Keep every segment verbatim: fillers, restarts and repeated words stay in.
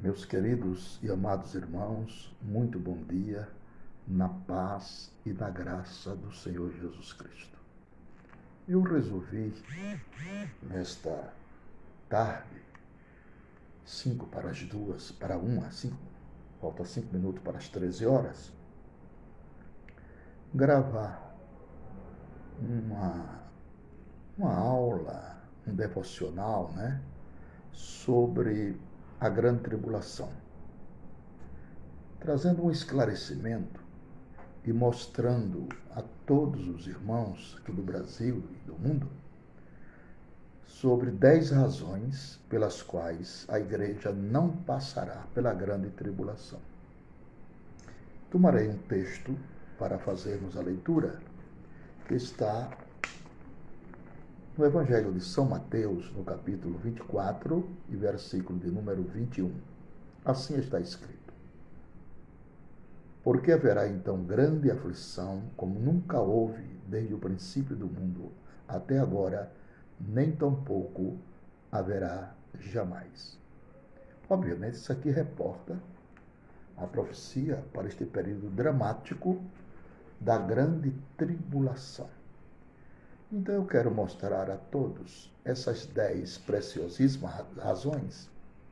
Meus queridos e amados irmãos, muito bom dia, na paz e na graça do Senhor Jesus Cristo. Eu resolvi, nesta tarde, cinco para as duas, para uma, cinco, falta cinco minutos para as treze horas, gravar uma, uma aula, um devocional, né, sobre a grande tribulação, trazendo um esclarecimento e mostrando a todos os irmãos aqui do Brasil e do mundo sobre dez razões pelas quais a igreja não passará pela grande tribulação. Tomarei um texto para fazermos a leitura, que está no Evangelho de São Mateus, no capítulo vinte e quatro, e versículo de número vinte e um. Assim está escrito: Porque haverá então grande aflição, como nunca houve desde o princípio do mundo até agora, nem tampouco haverá jamais. Obviamente, isso aqui reporta a profecia para este período dramático da grande tribulação. Então eu quero mostrar a todos essas dez preciosíssimas razões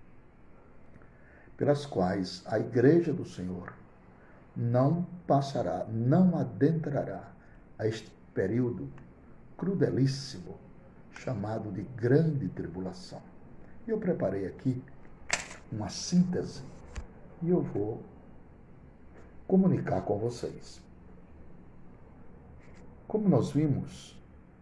pelas quais a Igreja do Senhor não passará, não adentrará a este período crudelíssimo chamado de grande tribulação. Eu preparei aqui uma síntese e eu vou comunicar com vocês. Como nós vimos,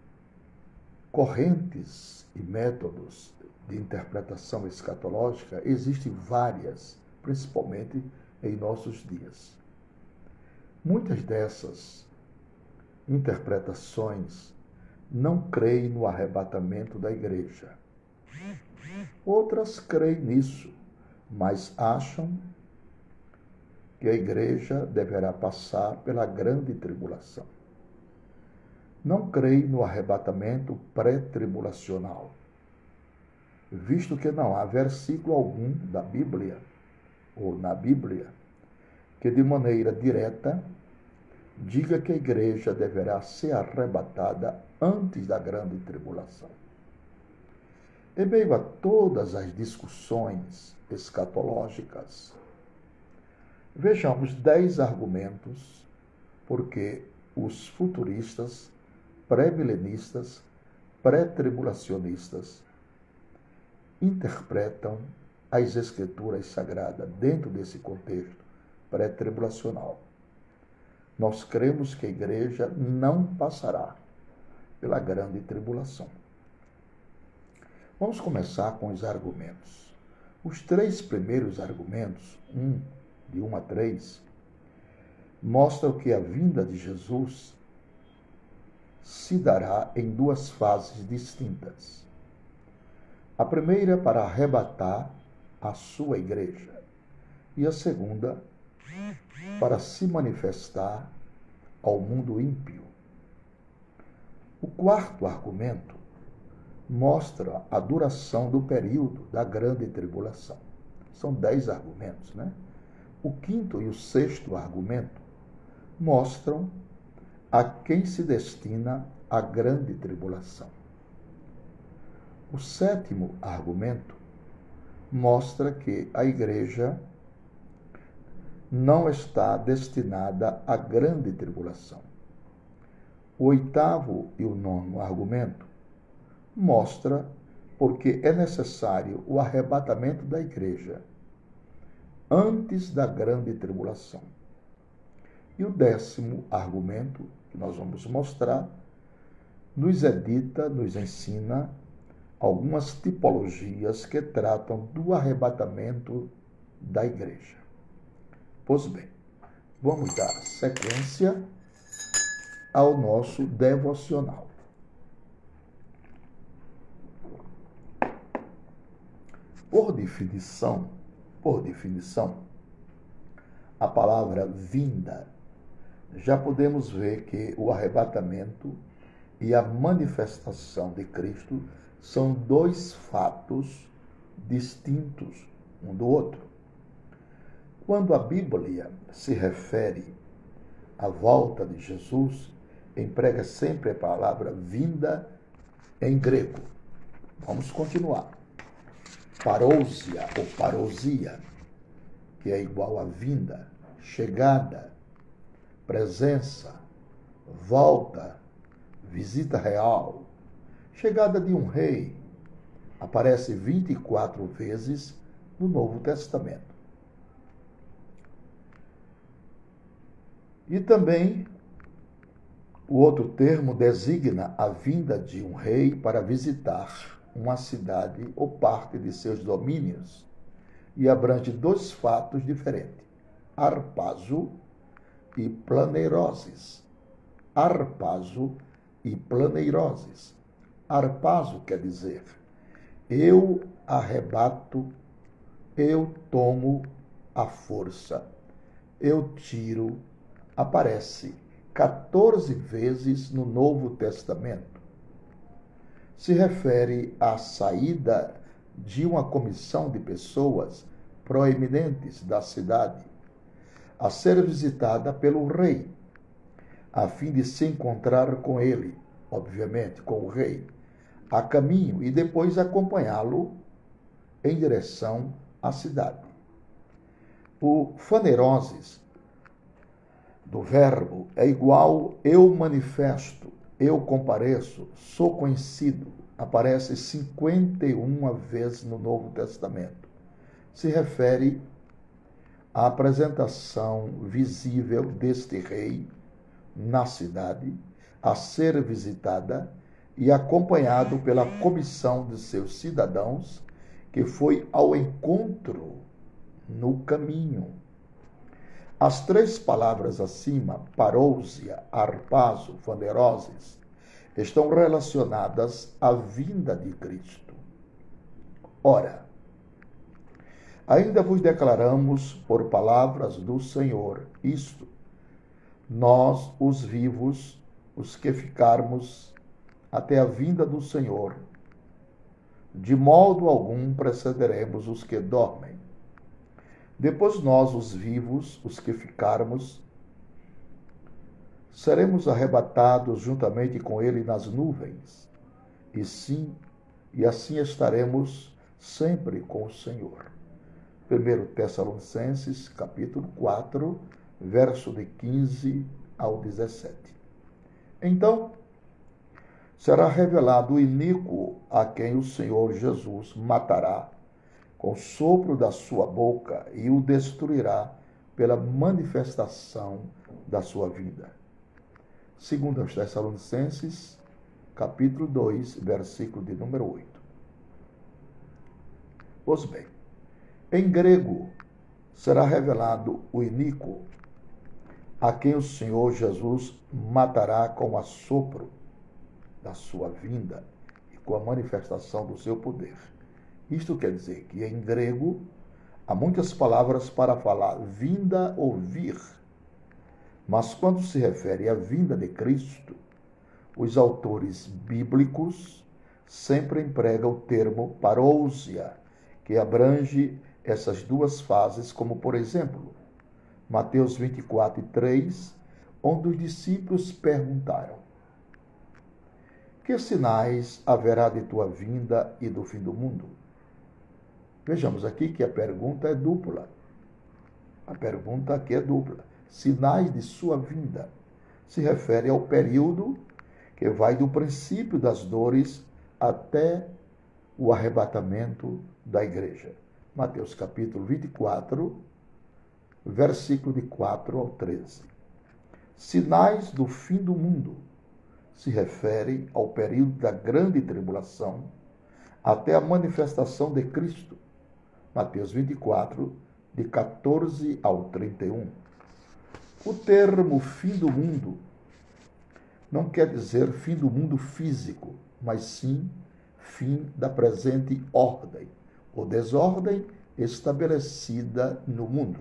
correntes e métodos de interpretação escatológica existem várias, principalmente em nossos dias. Muitas dessas interpretações não creem no arrebatamento da igreja. Outras creem nisso, mas acham que a igreja deverá passar pela grande tribulação. Não creem no arrebatamento pré-tribulacional, visto que não há versículo algum da Bíblia, ou na Bíblia, que de maneira direta diga que a igreja deverá ser arrebatada antes da grande tribulação. Em meio a todas as discussões escatológicas, vejamos dez argumentos porque os futuristas, pré-milenistas, pré-tribulacionistas interpretam as escrituras sagradas dentro desse contexto pré-tribulacional. Nós cremos que a igreja não passará pela grande tribulação. Vamos começar com os argumentos. Os três primeiros argumentos, um, de um a três, mostram que a vinda de Jesus se dará em duas fases distintas. A primeira para arrebatar a sua igreja e a segunda para se manifestar ao mundo ímpio. O quarto argumento mostra a duração do período da grande tribulação. São dez argumentos, né? O quinto e o sexto argumento mostram a quem se destina a grande tribulação. O sétimo argumento mostra que a igreja não está destinada à grande tribulação. O oitavo e o nono argumento mostra porque é necessário o arrebatamento da igreja antes da grande tribulação. E o décimo argumento, que nós vamos mostrar, nos edita, nos ensina algumas tipologias que tratam do arrebatamento da igreja. Pois bem, vamos dar sequência ao nosso devocional. Por definição, por definição, a palavra vinda, já podemos ver que o arrebatamento e a manifestação de Cristo são dois fatos distintos um do outro. Quando a Bíblia se refere à volta de Jesus, emprega sempre a palavra vinda em grego. Vamos continuar. Parousia ou parousia, que é igual a vinda, chegada, presença, volta, visita real, chegada de um rei, aparece vinte e quatro vezes no Novo Testamento. E também o outro termo designa a vinda de um rei para visitar uma cidade ou parte de seus domínios e abrange dois fatos diferentes: arpazo e planeiroses. Arpazo e planeiroses. Arpazo quer dizer eu arrebato, eu tomo a força, eu tiro. Aparece quatorze vezes no Novo Testamento. Se refere à saída de uma comissão de pessoas proeminentes da cidade a ser visitada pelo rei, a fim de se encontrar com ele, obviamente, com o rei, a caminho e depois acompanhá-lo em direção à cidade. O faneiroses do verbo é igual eu manifesto, eu compareço, sou conhecido. Aparece cinquenta e uma vezes no Novo Testamento. Se refere à apresentação visível deste rei na cidade, a ser visitada e acompanhado pela comissão de seus cidadãos, que foi ao encontro no caminho. As três palavras acima, parousia, arpazo, faneiroses, estão relacionadas à vinda de Cristo. Ora, ainda vos declaramos por palavras do Senhor isto: nós, os vivos, os que ficarmos até a vinda do Senhor, de modo algum precederemos os que dormem. Depois nós, os vivos, os que ficarmos, seremos arrebatados juntamente com ele nas nuvens, e sim, e assim estaremos sempre com o Senhor. primeiro Tessalonicenses, capítulo quatro, verso de quinze ao dezessete. Então, será revelado o iníquo a quem o Senhor Jesus matará com o sopro da sua boca e o destruirá pela manifestação da sua vinda. Segundo aos Tessalonicenses, capítulo dois, versículo de número oito. Pois bem, em grego será revelado o iníquo a quem o Senhor Jesus matará com o assopro da sua vinda e com a manifestação do seu poder. Isto quer dizer que em grego há muitas palavras para falar vinda ou vir, mas quando se refere à vinda de Cristo, os autores bíblicos sempre empregam o termo parousia, que abrange essas duas fases, como por exemplo, Mateus vinte e quatro, três, onde os discípulos perguntaram: que sinais haverá de tua vinda e do fim do mundo? Vejamos aqui que a pergunta é dupla. A pergunta aqui é dupla. Sinais de sua vinda se refere ao período que vai do princípio das dores até o arrebatamento da igreja. Mateus capítulo vinte e quatro, versículo de quatro ao treze. Sinais do fim do mundo se refere ao período da grande tribulação até a manifestação de Cristo. Mateus vinte e quatro, de quatorze ao trinta e um. O termo fim do mundo não quer dizer fim do mundo físico, mas sim fim da presente ordem, ou desordem estabelecida no mundo.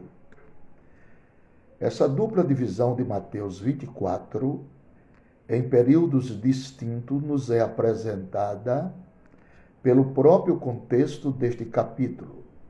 Essa dupla divisão de Mateus vinte e quatro, em períodos distintos, nos é apresentada pelo próprio contexto deste capítulo.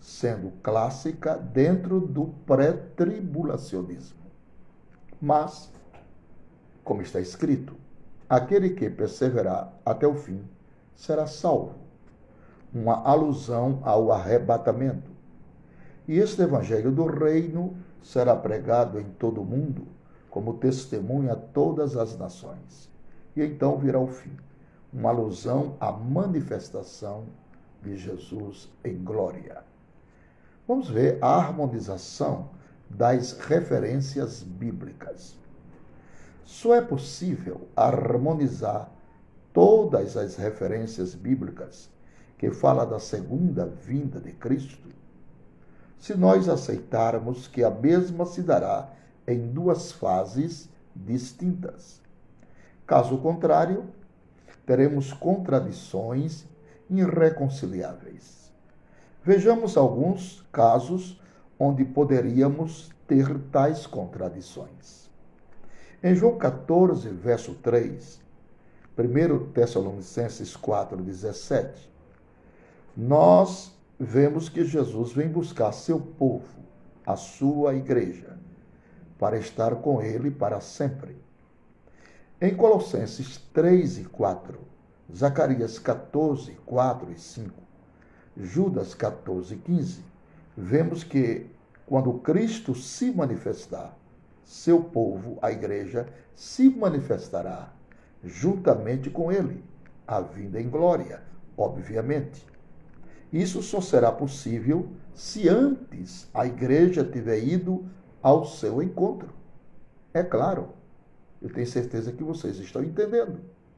sendo clássica dentro do pré-tribulacionismo. Mas, como está escrito, aquele que perseverar até o fim será salvo. Uma alusão ao arrebatamento. E este evangelho do reino será pregado em todo o mundo como testemunho a todas as nações. E então virá o fim. Uma alusão à manifestação de Jesus em glória. Vamos ver a harmonização das referências bíblicas. Só é possível harmonizar todas as referências bíblicas que falam da segunda vinda de Cristo se nós aceitarmos que a mesma se dará em duas fases distintas. Caso contrário, teremos contradições irreconciliáveis. Vejamos alguns casos onde poderíamos ter tais contradições. Em João catorze, verso três, primeiro Tessalonicenses quatro, dezessete, nós vemos que Jesus vem buscar seu povo, a sua igreja, para estar com ele para sempre. Em Colossenses três e quatro, Zacarias catorze, quatro e cinco, Judas catorze, quinze, vemos que quando Cristo se manifestar, seu povo, a igreja, se manifestará juntamente com ele, a vinda em glória, obviamente. Isso só será possível se antes a igreja tiver ido ao seu encontro. É claro, eu tenho certeza que vocês estão entendendo.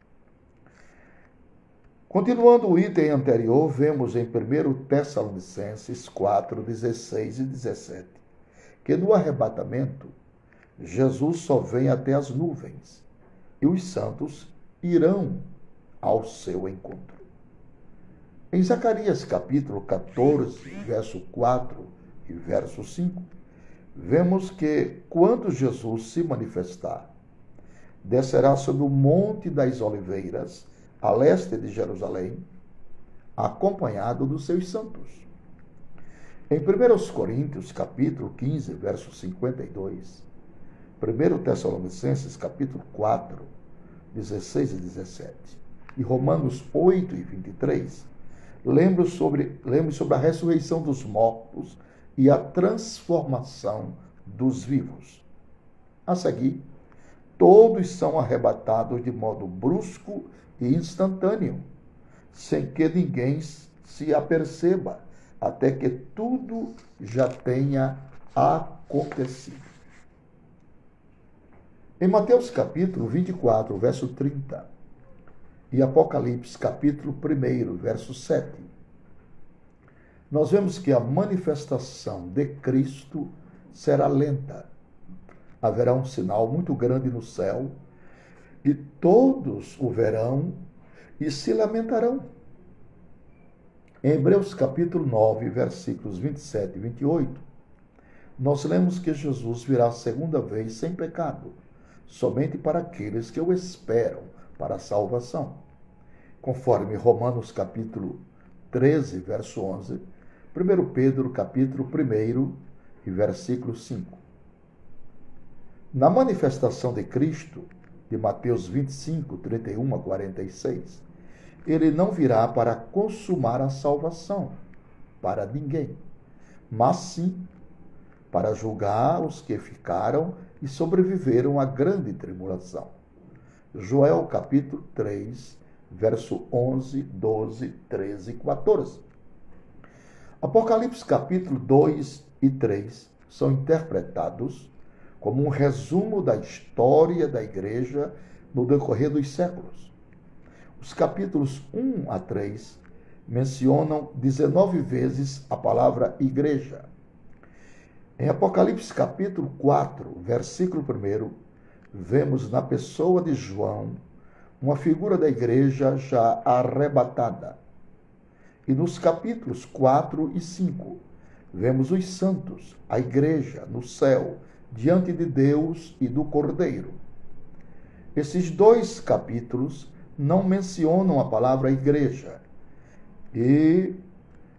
Continuando o item anterior, vemos em primeiro Tessalonicenses quatro, dezesseis e dezessete, que no arrebatamento, Jesus só vem até as nuvens e os santos irão ao seu encontro. Em Zacarias capítulo catorze, verso quatro e verso cinco, vemos que quando Jesus se manifestar, descerá sobre o Monte das Oliveiras, a leste de Jerusalém, acompanhado dos seus santos. Em primeiro Coríntios capítulo quinze, verso cinquenta e dois, primeiro Tessalonicenses capítulo quatro, dezesseis e dezessete, e Romanos oito e vinte e três, lembro sobre, lembro sobre a ressurreição dos mortos e a transformação dos vivos. A seguir, todos são arrebatados de modo brusco e instantâneo, sem que ninguém se aperceba, até que tudo já tenha acontecido. Em Mateus capítulo vinte e quatro, verso trinta, e Apocalipse capítulo um, verso sete, nós vemos que a manifestação de Cristo será lenta. Haverá um sinal muito grande no céu, e todos o verão e se lamentarão. Em Hebreus capítulo nove, versículos vinte e sete e vinte e oito, nós lemos que Jesus virá a segunda vez sem pecado, somente para aqueles que o esperam para a salvação. Conforme Romanos capítulo treze, verso onze, primeiro Pedro capítulo um e versículo cinco. Na manifestação de Cristo, de Mateus vinte e cinco, trinta e um a quarenta e seis, ele não virá para consumar a salvação para ninguém, mas sim para julgar os que ficaram e sobreviveram à grande tribulação. Joel capítulo três, verso onze, doze, treze e quatorze. Apocalipse capítulo dois e três são interpretados como um resumo da história da igreja no decorrer dos séculos. Os capítulos um a três mencionam dezenove vezes a palavra igreja. Em Apocalipse capítulo quatro, versículo um, vemos na pessoa de João uma figura da igreja já arrebatada. E nos capítulos quatro e cinco, vemos os santos, a igreja, no céu, diante de Deus e do Cordeiro. Esses dois capítulos não mencionam a palavra igreja. E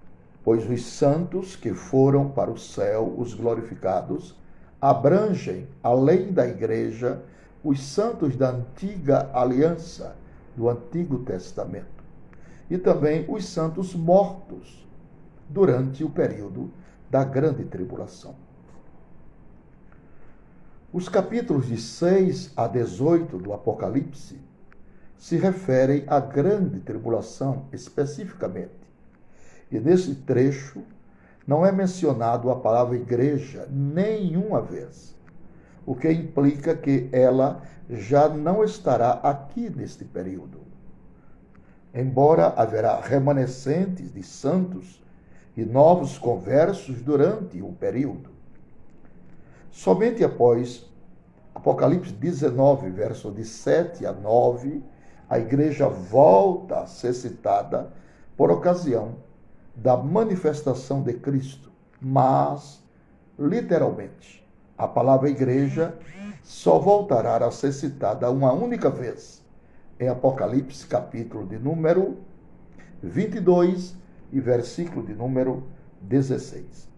pois os santos que foram para o céu, os glorificados, abrangem, além da igreja, os santos da antiga aliança, do Antigo Testamento, e também os santos mortos durante o período da grande tribulação. Os capítulos de seis a dezoito do Apocalipse se referem à grande tribulação especificamente. E nesse trecho não é mencionado a palavra igreja nenhuma vez, o que implica que ela já não estará aqui neste período. Embora haverá remanescentes de santos e novos conversos durante o período. Somente após Apocalipse dezenove, verso de sete a nove, a igreja volta a ser citada por ocasião da manifestação de Cristo. Mas, literalmente, a palavra igreja só voltará a ser citada uma única vez, em Apocalipse, capítulo de número vinte e dois e versículo de número dezesseis.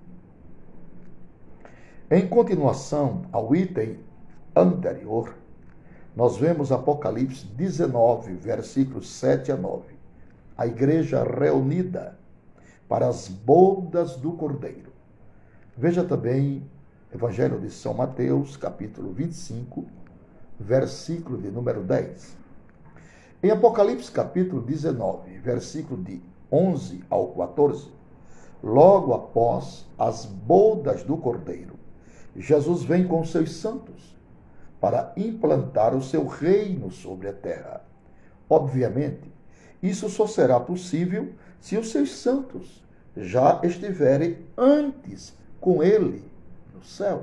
Em continuação ao item anterior, nós vemos Apocalipse dezenove, versículos sete a nove. A igreja reunida para as bodas do Cordeiro. Veja também Evangelho de São Mateus, capítulo vinte e cinco, versículo de número dez. Em Apocalipse, capítulo dezenove, versículo de onze ao quatorze, logo após as bodas do Cordeiro, Jesus vem com seus santos para implantar o seu reino sobre a terra. Obviamente, isso só será possível se os seus santos já estiverem antes com ele no céu.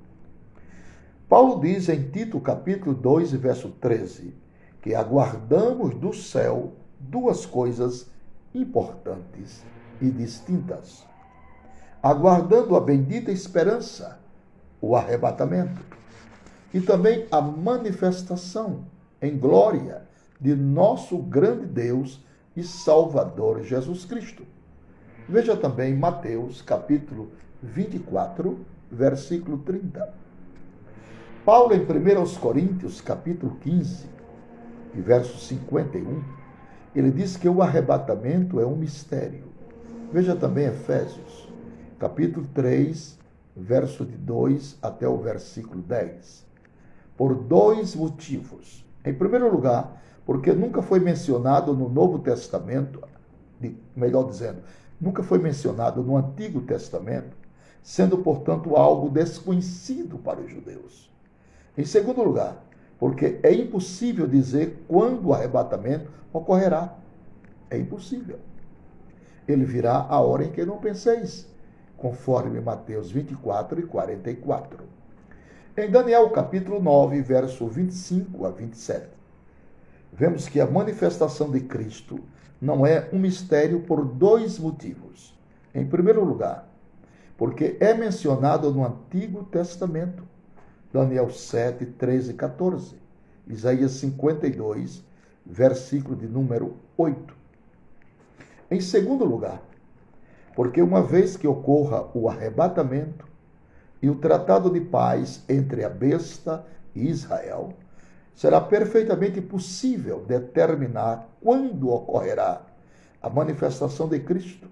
Paulo diz em Tito, capítulo dois, verso treze, que aguardamos do céu duas coisas importantes e distintas. Aguardando a bendita esperança, o arrebatamento, e também a manifestação em glória de nosso grande Deus e Salvador Jesus Cristo. Veja também Mateus, capítulo vinte e quatro, versículo trinta. Paulo, em primeira Coríntios, capítulo quinze, e verso cinquenta e um, ele diz que o arrebatamento é um mistério. Veja também Efésios, capítulo três, verso de dois até o versículo dez. Por dois motivos. Em primeiro lugar, porque nunca foi mencionado no Novo Testamento, melhor dizendo, nunca foi mencionado no Antigo Testamento, sendo, portanto, algo desconhecido para os judeus. Em segundo lugar, porque é impossível dizer quando o arrebatamento ocorrerá. É impossível. Ele virá a hora em que não penseis, conforme Mateus vinte e quatro e quarenta e quatro. Em Daniel, capítulo nove, verso vinte e cinco a vinte e sete, vemos que a manifestação de Cristo não é um mistério por dois motivos. Em primeiro lugar, porque é mencionado no Antigo Testamento, Daniel sete, treze e quatorze, Isaías cinquenta e dois, versículo de número oito. Em segundo lugar, porque uma vez que ocorra o arrebatamento e o tratado de paz entre a besta e Israel, será perfeitamente possível determinar quando ocorrerá a manifestação de Cristo.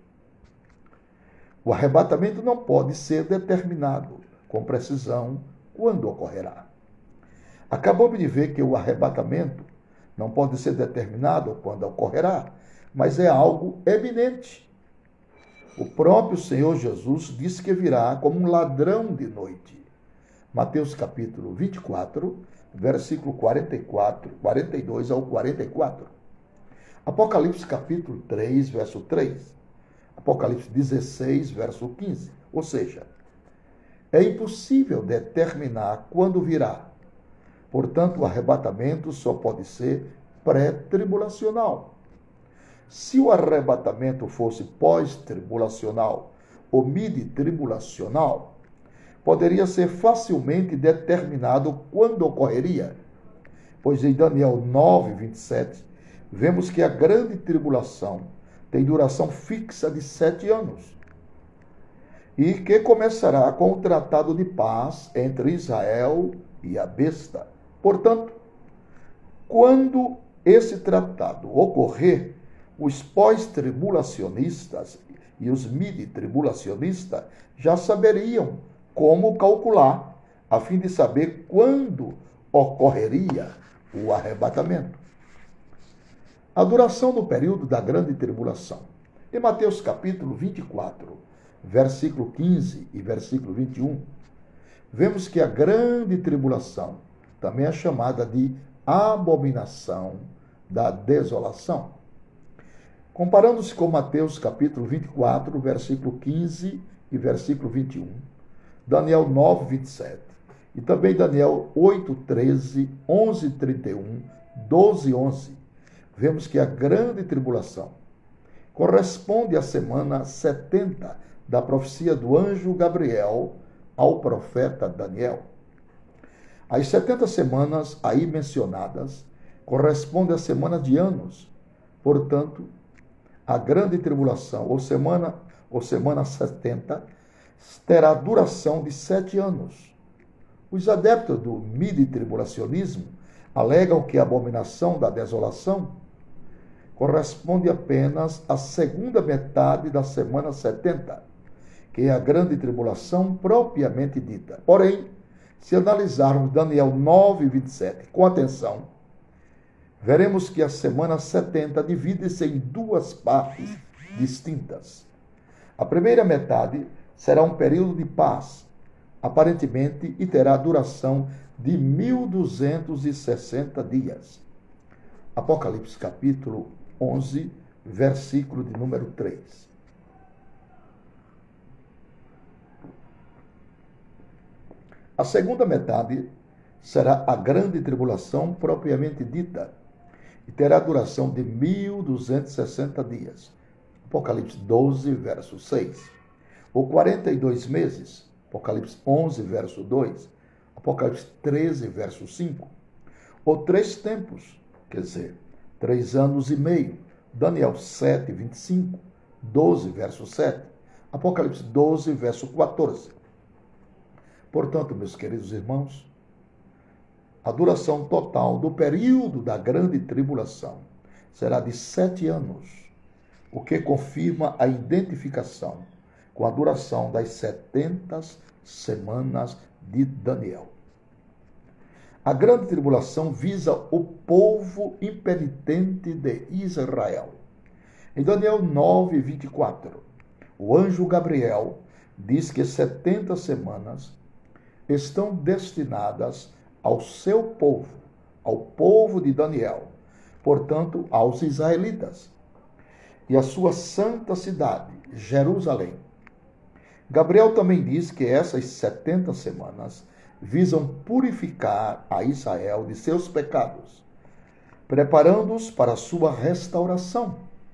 O arrebatamento não pode ser determinado com precisão quando ocorrerá. Acabamos de ver que o arrebatamento não pode ser determinado quando ocorrerá, mas é algo eminente. O próprio Senhor Jesus disse que virá como um ladrão de noite. Mateus capítulo vinte e quatro, versículo quarenta e quatro, quarenta e dois ao quarenta e quatro. Apocalipse capítulo três, verso três. Apocalipse dezesseis, verso quinze. Ou seja, é impossível determinar quando virá. Portanto, o arrebatamento só pode ser pré-tribulacional. Se o arrebatamento fosse pós-tribulacional ou mid-tribulacional, poderia ser facilmente determinado quando ocorreria, pois em Daniel nove, vinte e sete, vemos que a grande tribulação tem duração fixa de sete anos, e que começará com o tratado de paz entre Israel e a besta. Portanto, quando esse tratado ocorrer, os pós-tribulacionistas e os midi-tribulacionistas já saberiam como calcular, a fim de saber quando ocorreria o arrebatamento. A duração do período da grande tribulação. Em Mateus capítulo vinte e quatro, versículo quinze e versículo vinte e um, vemos que a grande tribulação também é chamada de abominação da desolação. Comparando-se com Mateus capítulo vinte e quatro, versículo quinze e versículo vinte e um, Daniel nove, vinte e sete, e também Daniel oito, treze, onze, trinta e um, doze, onze, vemos que a grande tribulação corresponde à semana setenta da profecia do anjo Gabriel ao profeta Daniel. As setenta semanas aí mencionadas correspondem à semana de anos. Portanto, a grande tribulação, ou semana, ou semana setenta, terá duração de sete anos. Os adeptos do midi-tribulacionismo alegam que a abominação da desolação corresponde apenas à segunda metade da semana setenta, que é a grande tribulação propriamente dita. Porém, se analisarmos Daniel nove, vinte e sete com atenção, veremos que a semana setenta divide-se em duas partes distintas. A primeira metade será um período de paz, aparentemente, e terá duração de mil duzentos e sessenta dias. Apocalipse capítulo onze, versículo de número três. A segunda metade será a grande tribulação propriamente dita e terá duração de mil duzentos e sessenta dias. Apocalipse doze, verso seis. Ou quarenta e dois meses. Apocalipse onze, verso dois. Apocalipse treze, verso cinco. Ou três tempos, quer dizer, três anos e meio. Daniel sete, vinte e cinco. doze, verso sete. Apocalipse doze, verso quatorze. Portanto, meus queridos irmãos, a duração total do período da grande tribulação será de sete anos, o que confirma a identificação com a duração das setenta semanas de Daniel. A grande tribulação visa o povo impenitente de Israel. Em Daniel nove, vinte e quatro, o anjo Gabriel diz que setenta semanas estão destinadas ao seu povo, ao povo de Daniel, portanto, aos israelitas, e a sua santa cidade, Jerusalém. Gabriel também diz que essas setenta semanas visam purificar a Israel de seus pecados, preparando-os para a sua restauração.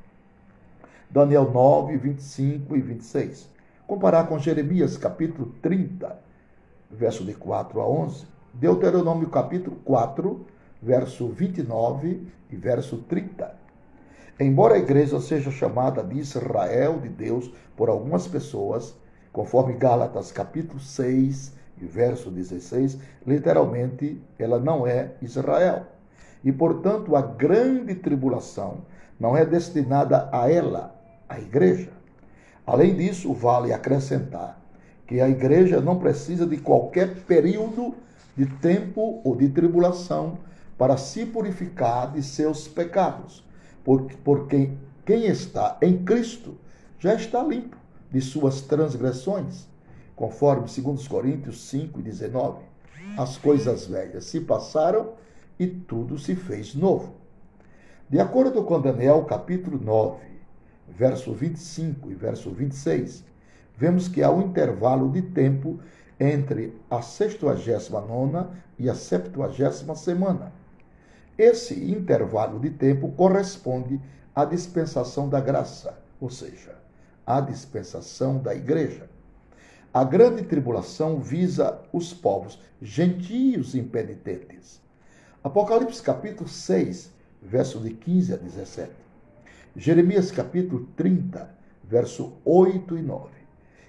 Daniel nove, vinte e cinco e vinte e seis. Comparar com Jeremias capítulo trinta, verso de quatro a onze, Deuteronômio capítulo quatro, verso vinte e nove e verso trinta. Embora a igreja seja chamada de Israel de Deus por algumas pessoas, conforme Gálatas capítulo seis e verso dezesseis, literalmente ela não é Israel. E, portanto, a grande tribulação não é destinada a ela, a igreja. Além disso, vale acrescentar que a igreja não precisa de qualquer período de tempo ou de tribulação para se purificar de seus pecados, porque, porque quem está em Cristo já está limpo de suas transgressões, conforme dois Coríntios cinco, dezenove. As coisas velhas se passaram e tudo se fez novo. De acordo com Daniel capítulo nove, verso vinte e cinco e verso vinte e seis, vemos que há um intervalo de tempo entre a sexagésima nona e a septuagésima semana. Esse intervalo de tempo corresponde à dispensação da graça, ou seja, à dispensação da igreja. A grande tribulação visa os povos gentios impenitentes. Apocalipse capítulo seis, verso de quinze a dezessete. Jeremias capítulo trinta, verso oito e nove.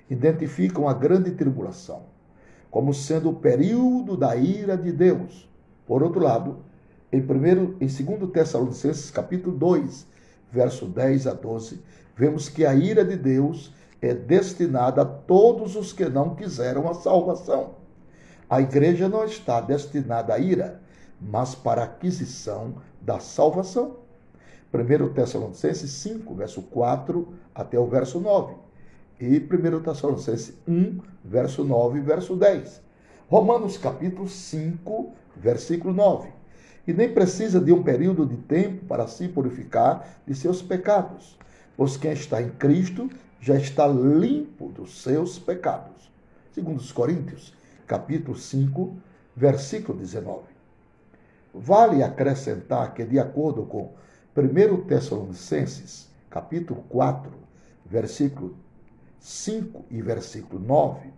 identificam a grande tribulação como sendo o período da ira de Deus. Por outro lado, em, primeiro, em dois Tessalonicenses, capítulo dois, verso dez a doze, vemos que a ira de Deus é destinada a todos os que não quiseram a salvação. A igreja não está destinada à ira, mas para a aquisição da salvação. primeiro Tessalonicenses cinco, verso quatro até o verso nove. E primeiro Tessalonicenses um, verso nove e verso dez. Romanos capítulo cinco, versículo nove. E nem precisa de um período de tempo para se purificar de seus pecados, pois quem está em Cristo já está limpo dos seus pecados. Segundo os Coríntios, capítulo cinco, versículo dezenove. Vale acrescentar que, de acordo com primeiro Tessalonicenses, capítulo quatro, versículo cinco e versículo nove,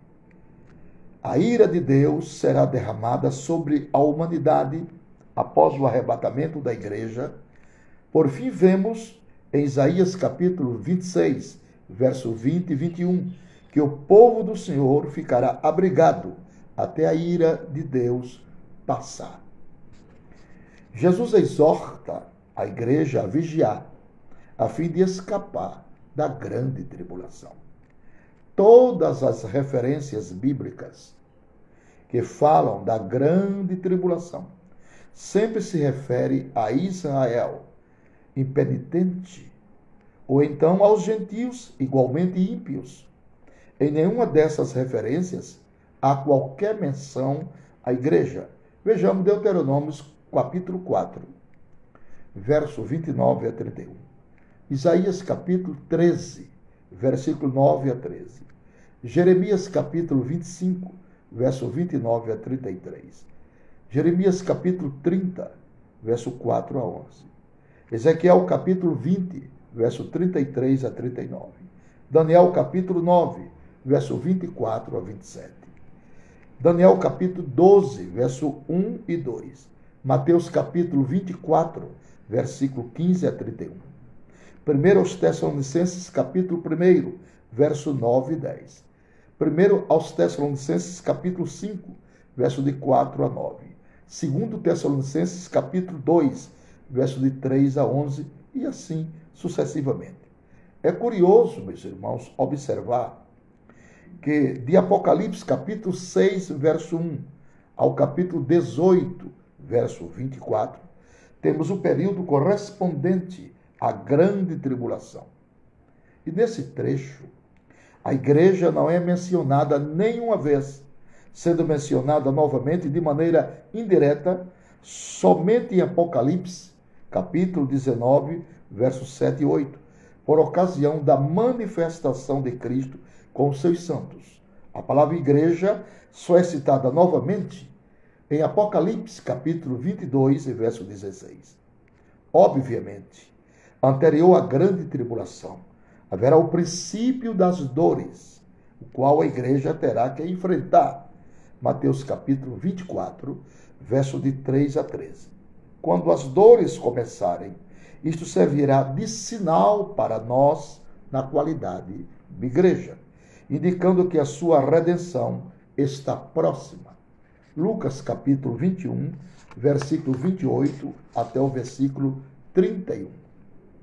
a ira de Deus será derramada sobre a humanidade após o arrebatamento da igreja. Por fim, vemos em Isaías capítulo vinte e seis, verso vinte e vinte e um, que o povo do Senhor ficará abrigado até a ira de Deus passar. Jesus exorta a igreja a vigiar, a fim de escapar da grande tribulação. Todas as referências bíblicas que falam da grande tribulação sempre se refere a Israel, impenitente, ou então aos gentios, igualmente ímpios. Em nenhuma dessas referências há qualquer menção à igreja. Vejamos Deuteronômio, capítulo quatro, verso vinte e nove a trinta e um. Isaías, capítulo treze, versículo nove a treze. Jeremias, capítulo vinte e cinco, verso vinte e nove a trinta e três. Jeremias, capítulo trinta, verso quatro a onze. Ezequiel, capítulo vinte, verso trinta e três a trinta e nove. Daniel, capítulo nove, verso vinte e quatro a vinte e sete. Daniel, capítulo doze, verso um e dois. Mateus, capítulo vinte e quatro, versículo quinze a trinta e um. Primeiro aos Tessalonicenses, capítulo um, verso nove e dez. Primeiro aos Tessalonicenses, capítulo cinco, verso de quatro a nove. Segundo Tessalonicenses, capítulo dois, verso de três a onze, e assim sucessivamente. É curioso, meus irmãos, observar que de Apocalipse, capítulo seis, verso um, ao capítulo dezoito, verso vinte e quatro, temos o período correspondente à grande tribulação. E nesse trecho, a igreja não é mencionada nenhuma vez, sendo mencionada novamente de maneira indireta, somente em Apocalipse, capítulo dezenove, versos sete e oito, por ocasião da manifestação de Cristo com os seus santos. A palavra igreja só é citada novamente em Apocalipse, capítulo vinte e dois, verso dezesseis. Obviamente, anterior à grande tribulação, haverá o princípio das dores, o qual a igreja terá que enfrentar. Mateus capítulo vinte e quatro, verso de três a treze. Quando as dores começarem, isto servirá de sinal para nós na qualidade de igreja, indicando que a sua redenção está próxima. Lucas capítulo vinte e um, versículo vinte e oito até o versículo trinta e um.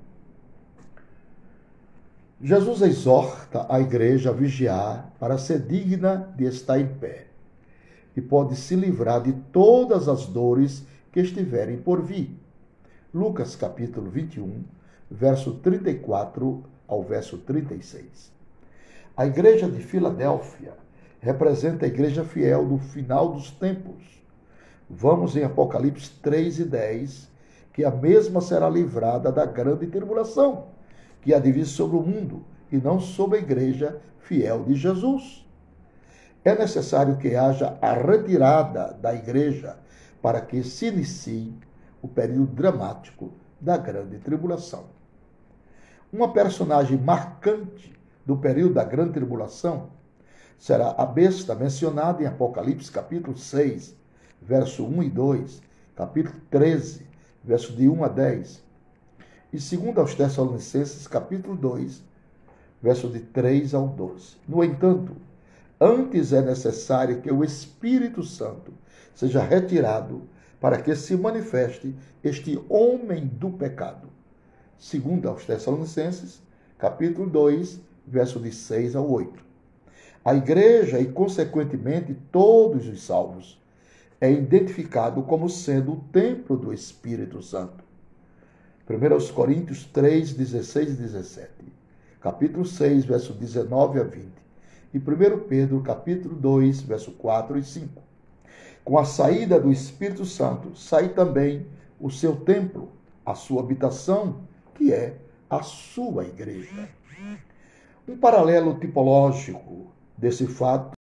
Jesus exorta a igreja a vigiar para ser digna de estar em pé e pode se livrar de todas as dores que estiverem por vir. Lucas capítulo vinte e um, verso trinta e quatro ao verso trinta e seis. A igreja de Filadélfia representa a igreja fiel do final dos tempos. Vamos em Apocalipse três e dez, que a mesma será livrada da grande tribulação, que há de vir sobre o mundo, e não sobre a igreja fiel de Jesus. É necessário que haja a retirada da igreja para que se inicie o período dramático da grande tribulação. Uma personagem marcante do período da grande tribulação será a besta mencionada em Apocalipse capítulo seis, verso um e dois, capítulo treze, verso de um a dez, e segundo aos Tessalonicenses capítulo dois, verso de três ao doze. No entanto, antes é necessário que o Espírito Santo seja retirado para que se manifeste este homem do pecado. Segundo aos Tessalonicenses, capítulo dois, verso de seis ao oito. A igreja e, consequentemente, todos os salvos é identificado como sendo o templo do Espírito Santo. primeira Coríntios três, dezesseis e dezessete. Capítulo seis, verso dezenove a vinte. E primeira Pedro, capítulo dois, verso quatro e cinco. Com a saída do Espírito Santo, sai também o seu templo, a sua habitação, que é a sua igreja. Um paralelo tipológico desse fato